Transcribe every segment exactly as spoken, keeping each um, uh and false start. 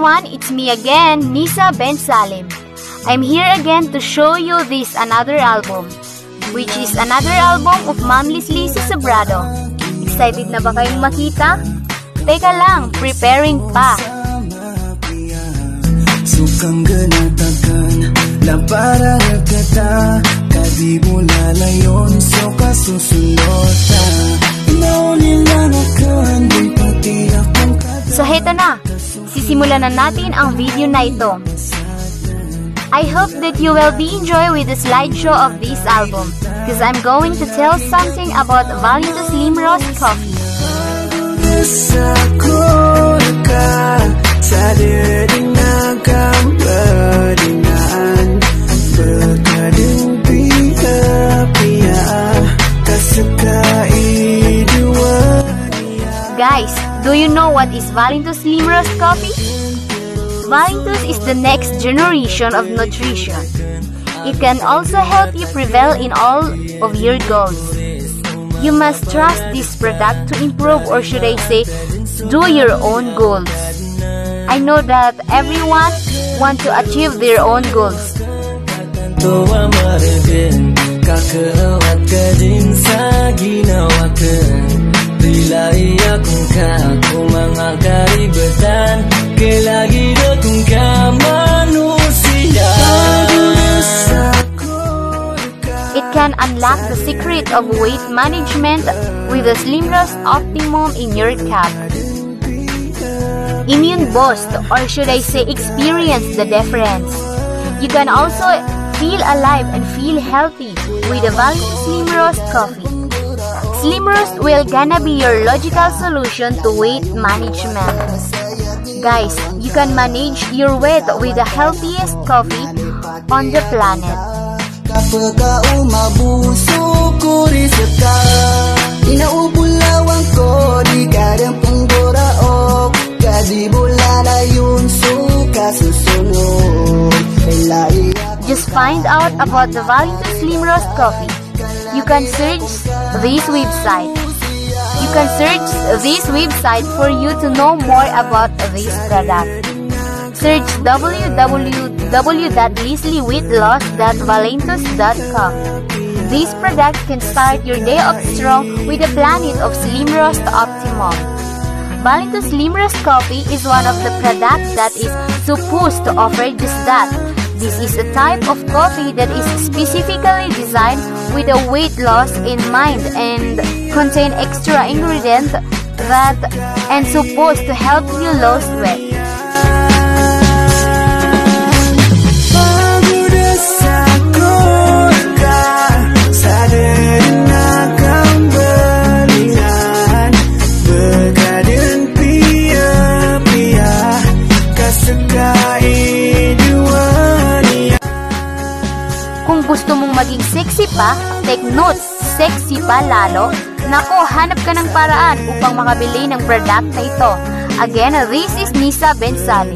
everyone, it's me again, Nisa Ben Salim. I'm here again to show you this another album, which is another album of Ma'am Leslie Sobrado. Excited na ba kayong makita? Teka lang, preparing pa. Sukang ganatakan, lapara nagkata, kadibula layon, so kasusulota. So heto na, sisimulan na natin ang video na ito. I hope that you will be enjoy with the slideshow of this album, because I'm going to tell something about Valintos Limros Coffee. Guys, do you know what is Valintos Limros Coffee? Valintos is the next generation of nutrition. It can also help you prevail in all of your goals. You must trust this product to improve, or should I say, do your own goals. I know that everyone wants to achieve their own goals. It can unlock the secret of weight management with the Slimros Optimum in your cup. Immune boost, or should I say experience the difference. You can also feel alive and feel healthy with the Valintos Limros Coffee. Slimros will gonna be your logical solution to weight management. Guys, you can manage your weight with the healthiest coffee on the planet. Just find out about the Valintos Limros Coffee. You can search this website. You can search this website for you to know more about this product. Search w w w dot leslie weight loss dot valintos dot com. This product can start your day off strong with a planet of Slimros Optimum. Valintos Limros Coffee is one of the products that is supposed to offer just that. This is a type of coffee that is specifically designed with a weight loss in mind and contain extra ingredients that and supposed to help you lose weight. Kung gusto mong maging sexy pa, take notes, sexy pa lalo. Nako, hanap ka ng paraan upang makabili ng product na ito. Again, this is Nisa Ben Salim.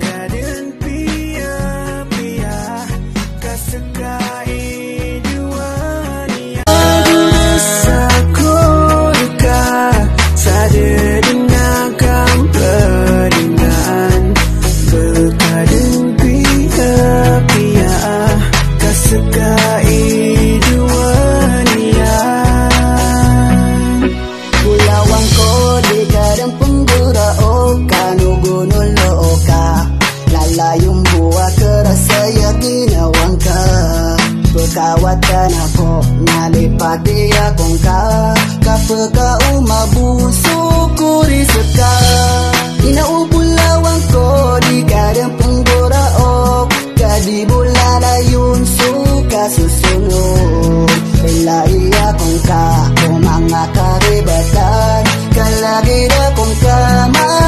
Kawatan ako, nalipati akong ka kapag umabuso ko risot ka. Inaubulawang ko, di ka rin pangguraok, kadibula na yun suka susunod. Pilay akong ka, kung mga karibatan, kalagid akong ka.